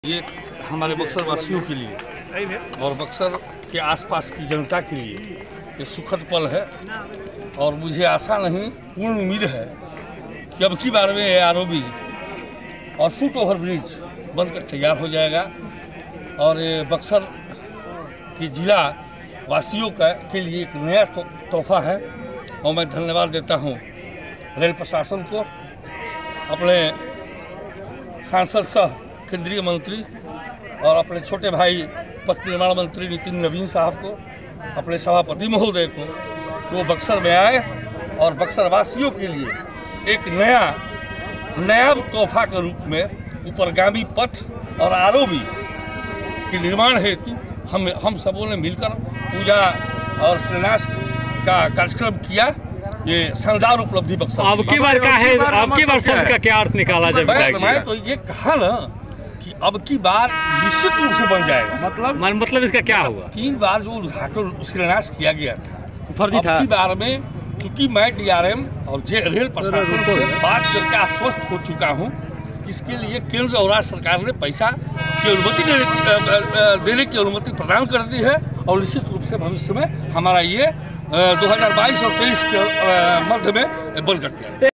ये हमारे बक्सर वासियों के लिए और बक्सर के आसपास की जनता के लिए ये सुखद पल है और मुझे आशा नहीं पूर्ण उम्मीद है कि अब की बार में आरओबी और फुट ओवर ब्रिज बनकर तैयार हो जाएगा और ये बक्सर की जिला वासियों के लिए एक नया तोहफा है। और मैं धन्यवाद देता हूँ रेल प्रशासन को, अपने सांसद सह केंद्रीय मंत्री और अपने छोटे भाई पथ निर्माण मंत्री नितिन नवीन साहब को, अपने सभापति महोदय को, वो बक्सर में आए और बक्सर वासियों के लिए एक नया तोहफा के रूप में ऊपरगामी पथ और आरओबी के निर्माण हेतु हम सबों ने मिलकर पूजा और शिलान्यास का कार्यक्रम किया। ये शानदार उपलब्धि बक्सर अब की बार का है, अब की बार शब्द का क्या अर्थ निकाला जब मैं तो ये कहा ना कि अब की बार निश्चित रूप से बन जाएगा। मतलब इसका क्या हुआ? 3 बार जो उद्घाटन शिलान्यास किया गया था फर्जी था। अब की बार में चूंकि मैं डीआरएम और रेल प्रशासन से बात करके आश्वस्त हो चुका हूँ, इसके लिए केंद्र और राज्य सरकार ने पैसा की अनुमति देने की अनुमति प्रदान कर दी है और निश्चित रूप से भविष्य में हमारा ये 2022 और 23 के मध्य में बन करते हैं।